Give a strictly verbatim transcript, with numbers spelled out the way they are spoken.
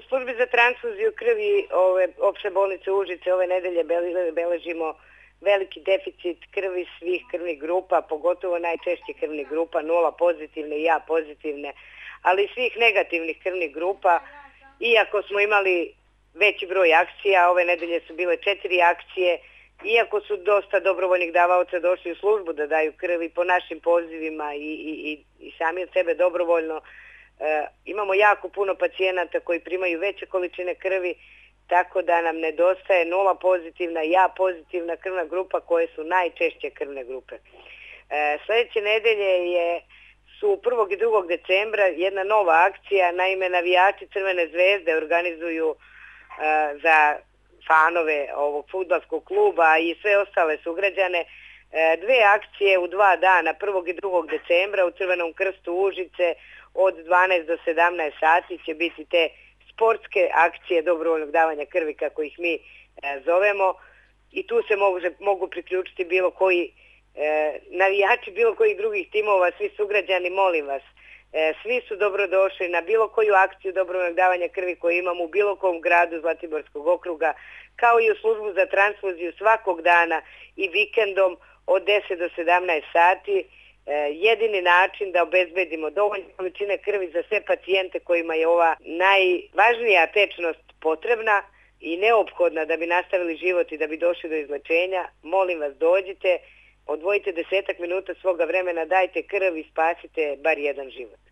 službi za transfuziju krvi ove opšte bolnice Užice ove nedelje beležimo veliki deficit krvi svih krvnih grupa, pogotovo najčešće krvnih grupa, nula pozitivne i A pozitivne, ali i svih negativnih krvnih grupa. Iako smo imali veći broj akcija, ove nedelje su bile četiri akcije, iako su dosta dobrovoljnih davaoca došli u službu da daju krvi po našim pozivima i, i, i sami od sebe dobrovoljno, e, imamo jako puno pacijenata koji primaju veće količine krvi, tako da nam nedostaje nula pozitivna i A pozitivna krvna grupa koje su najčešće krvne grupe. E, sledeće nedelje je, su prvog i drugog decembra jedna nova akcija, naime navijači Crvene zvezde organizuju e, za fanove ovog fudbalskog kluba i sve ostale sugrađane e, dve akcije u dva dana, prvog i drugog decembra u Crvenom krstu Užice od dvanaest do sedamnaest sati će biti te sportske akcije dobrovoljnog davanja krvi, kako ih mi e, zovemo, i tu se mogu, mogu priključiti bilo koji e, navijači, bilo kojih drugih timova, svi sugrađani, molim vas, e, svi su dobrodošli na bilo koju akciju dobrovoljnog davanja krvi koju imamo u bilo kom gradu Zlatiborskog okruga, kao i u službu za transfuziju svakog dana i vikendom od deset do sedamnaest sati. Jedini način da obezbedimo dovoljne količine krvi za sve pacijente kojima je ova najvažnija tečnost potrebna i neophodna da bi nastavili život i da bi došli do izlečenja, molim vas, dođite, odvojite desetak minuta svoga vremena, dajte krv i spasite bar jedan život.